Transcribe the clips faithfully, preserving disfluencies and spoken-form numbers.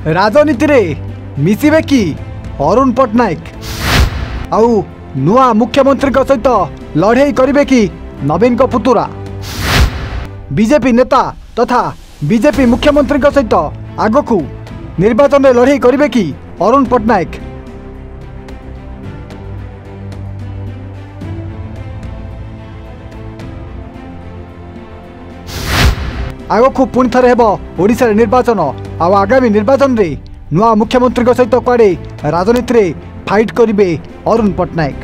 राजनीति रे मिसिबे कि अरुण पट्टनायक आउ नुआ मुख्यमंत्री सहित लड़े करिवे कि नवीन को पुतुरा। बीजेपी नेता तथा बीजेपी मुख्यमंत्री सहित आगकू निर्वाचन में लड़े करिवे कि अरुण पट्टनायक। आगकू पुणी थे हेब ओडिशा निर्वाचन आ आगामी निर्वाचन रे नुआ मुख्यमंत्री सहित कुआडे राजनीति रे फाइट करिवे अरुण पट्टनायक।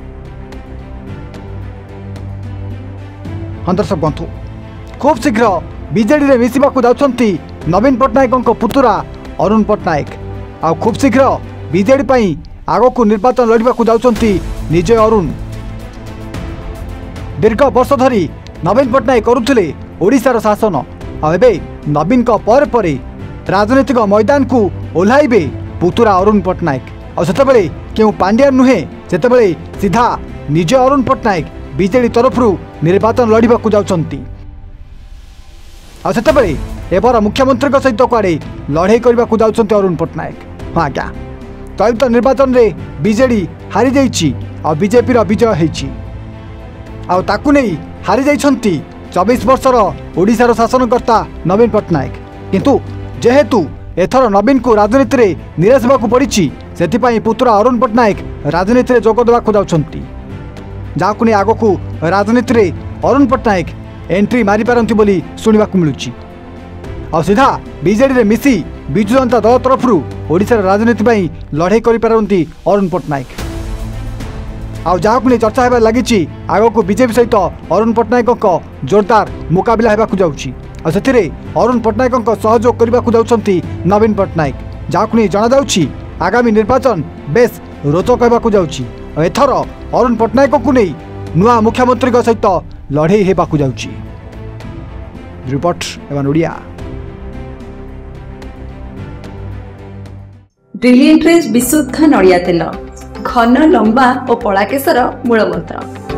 हाँ दर्शक बंधु, खूब शीघ्र बीजेडी रे मिसिबाकू जाउछंती नवीन पट्टनायक पुतुरा अरुण पट्टनायक। आ खूब शीघ्र बीजेडी पई आगकू निर्वाचन लड़िबाकू जाउछंती निजे अरुण। दीर्घ वर्ष धरी नवीन पट्टनायक करुथिले ओडिशार शासन। आबे नवीन को पर परे राजनीतिक मैदान को ओह्लाइबे पुतुरा अरुण पट्टनायक। और सेतेबेले केउ पांड्यान नुहे, सेतेबेले सीधा निजे अरुण पट्टनायक बीजेडी तरफ निर्वाचन लड़िबाकू जाउछंती। और सेतेबेले एबर मुख्यमंत्री सहित कुआडे लड़े करबाकू जाउछंती अरुण पट्टनायक। हाँ आज्ञा, चलित निर्वाचन रे बीजेडी हारी जाइछि और बीजेपी रो विजय हेछि। आ ताकू नै हारी जाइछंती चौबीस वर्षर ओडिशार शासनकर्ता नवीन पट्टनायक। किंतु जेहेतु एथर नवीन को राजनीति रे निराश होबाकू पड़िछि, सेथिपाई पुतुरा अरुण पट्टनायक राजनीति रे जोग देबाकू जाउछंती। जाकू नै आगकू राजनीति रे अरुण पट्टनायक एंट्री मारि पारंती बोली सुनिबाकू मिलुछि। और सीधा बीजेडी रे मिसी बिजु जनता दल तरफ ओडिशार राजनीति पई लड़ाई करि पारंती अरुण पट्टनायक। आउ जहाक नहीं चर्चा होगा लगी आगक बीजेपी सहित अरुण पट्टनायक जोरदार मुकाबला होगा जाऊँगी। और से अरुण पट्टनायक सहयोग करने को जाउछंती नवीन पट्टनायक। जहाक नहीं जना जाउछि आगामी निर्वाचन बेस रोचक होगा जाऊँगी। एथर अरुण पट्टनायक को नहीं नुआ मुख्यमंत्री सहित लड़े होगा जाऊँगी। रिपोर्ट एवं ओडिया। ब्रिलियंट विशुद्ध नड़िया तेल, घन लंबा और पड़ा केशर मूल मंत्र।